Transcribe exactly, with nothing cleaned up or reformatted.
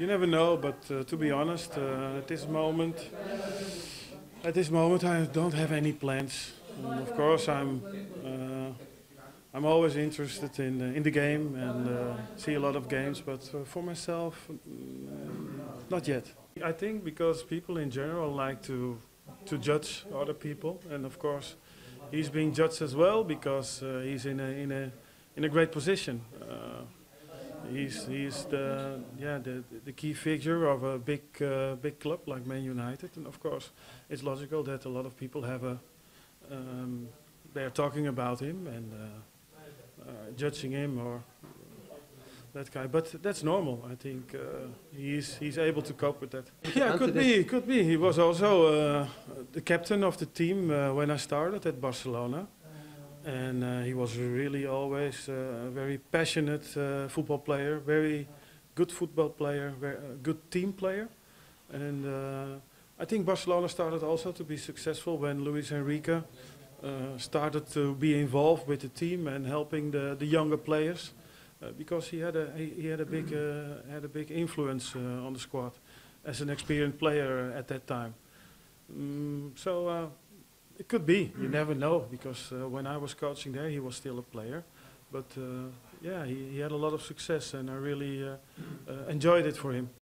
You never know, but uh, to be honest, uh, at this moment, at this moment, I don't have any plans. And of course, I'm, uh, I'm always interested in uh, in the game and uh, see a lot of games. But uh, for myself, uh, not yet. I think because people in general like to to judge other people, and of course, he's being judged as well because uh, he's in a in a in a great position. Uh, He's he's the yeah the the key figure of a big uh, big club like Man United, and of course it's logical that a lot of people have a um, they are talking about him and uh, uh, judging him or that guy. But that's normal. I think uh, he's he's able to cope with that. Yeah, could be, could be. He was also uh, the captain of the team uh, when I started at Barcelona. And uh, he was really always uh, a very passionate uh, football player, very good football player, very uh, good team player. And uh, I think Barcelona started also to be successful when Louis Van Gaal uh, started to be involved with the team and helping the, the younger players, uh, because he had a he, he had a big uh, had a big influence uh, on the squad as an experienced player at that time. Mm, so. Uh, It could be. You never know, because uh, when I was coaching there, he was still a player. But uh, yeah, he, he had a lot of success, and I really uh, uh, enjoyed it for him.